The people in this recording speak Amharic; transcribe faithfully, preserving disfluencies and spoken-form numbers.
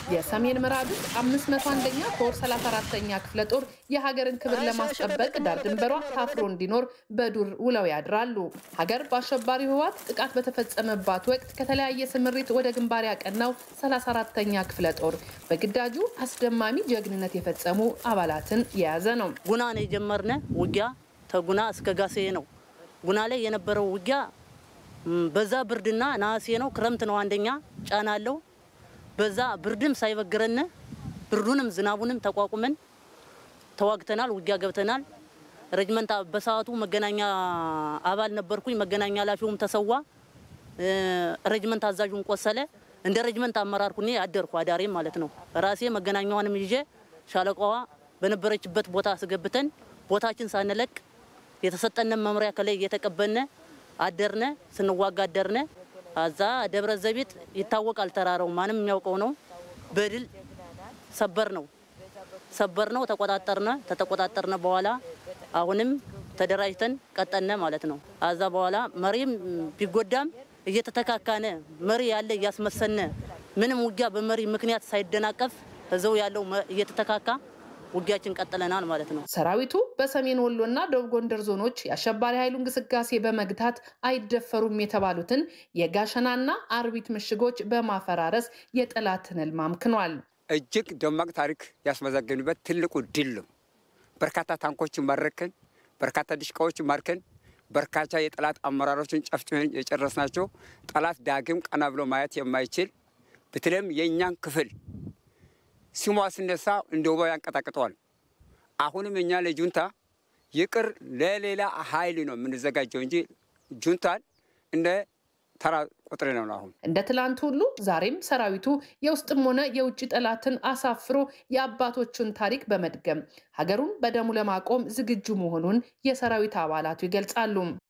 የሰሜን ምዕራብ አምስት መቶ አንደኛ ኮር ሰላሳ አራተኛ ክፍለ ጦር የሀገርን ክብር ለማስጠበቅ ዳር ድንበሯ ታፍሮ እንዲኖር በዱር ውለው ያድራሉ። ሀገር በአሸባሪ ህወሓት ጥቃት በተፈጸመባት ወቅት ከተለያየ ስምሪት ወደ ግንባር ያቀናው ሰላሳ አራተኛ ክፍለ ጦር በግዳጁ አስደማሚ ጀግንነት የፈጸሙ አባላትን የያዘ ነው። ጉና ነው የጀመርነ ውጊያ ተጉና እስከ ጋሴ ነው። ጉና ላይ የነበረው ውጊያ በዛ ብርድና ናሴ ነው ክረምት ነው አንደኛ ጫና አለው። በዛ ብርድም ሳይበግረን ብርዱንም ዝናቡንም ተቋቁመን ተዋግተናል ውጊያ ገብተናል። ረጅመንታ በሰዓቱ መገናኛ አባል ነበርኩኝ መገናኛ ላፊውም ተሰዋ ረጅመንታ አዛዡን ቆሰለ እንደ ረጅመንታ አመራርኩኝ አደርኩ አዳሬ ማለት ነው። ራሴ መገናኛዋንም ይዤ ሻለቃዋ በነበረችበት ቦታ አስገብተን ቦታችን ሳንለቅ የተሰጠነ መምሪያ ከላይ እየተቀበልነ አደርነ ስንዋጋ አደርነ አዛ ደብረ ዘይት ይታወቃል ተራራው ማንም የሚያውቀው ነው። በድል ሰበር ነው ሰበር ነው ተቆጣጣርና ተተቆጣጣርና በኋላ አሁንም ተደራጅተን ቀጠነ ማለት ነው። አዛ በኋላ መሪም ቢጎዳም እየተተካካነ መሪ ያለ ያስመሰነ ምንም ውጊያ በመሪ ምክንያት ሳይደናቀፍ እዛው ያለው እየተተካካ ውጊያችን ቀጥለናል ማለት ነው። ሰራዊቱ በሰሜን ወሎና ደቡብ ጎንደር ዞኖች የአሸባሪ ኃይሉ እንቅስቃሴ በመግታት አይደፈሩም የተባሉትን የጋሸናና አርቢት ምሽጎች በማፈራረስ የጠላትን ህልም አምክኗል። እጅግ ደማቅ ታሪክ ያስመዘገኑበት ትልቁ ድል ነው። በርካታ ታንኮችን ማርከን በርካታ ዲሽቃዎች ማርከን በርካታ የጠላት አመራሮችን ጨፍጭፈን የጨረስናቸው ጠላት ዳግም ቀና ብሎ ማየት የማይችል በተለይም የኛን ክፍል ሲሟ ሲነሳ እንደው ያንቀጣቅጠዋል። አሁንም እኛ ለጁንታ ይቅር ለሌላ ኃይል ነው የምንዘጋጀው እንጂ ጁንታን እንደ ተራ ቁጥር ነው አሁን እንደ ትላንት ሁሉ ዛሬም ሰራዊቱ የውስጥም ሆነ የውጭ ጠላትን አሳፍሮ የአባቶቹን ታሪክ በመድገም ሀገሩን በደሙ ለማቆም ዝግጁ መሆኑን የሰራዊት አባላቱ ይገልጻሉ።